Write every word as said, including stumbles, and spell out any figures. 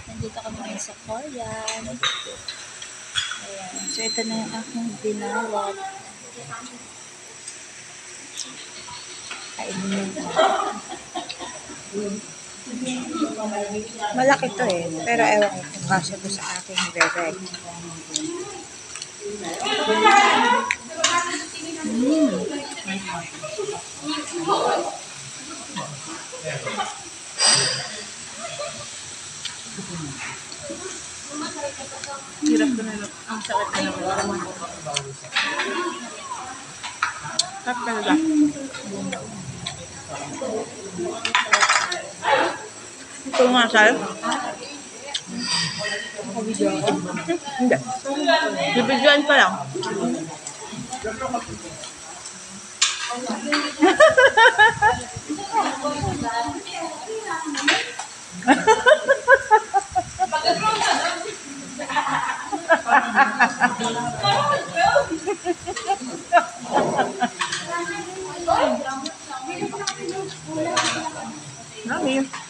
Nandito kami ngayon sa Korean. Ayan. So, ito na yung aking binawat. Kainin mo. Malaki to eh. Pero ewan ko kung kasya to sa aking bebek. Mm. Hirap ko na lang. Ang sakit na lang. Sarap talaga. Ito nga, Sal? Hindi. Bibidyoan pa lang. Mami.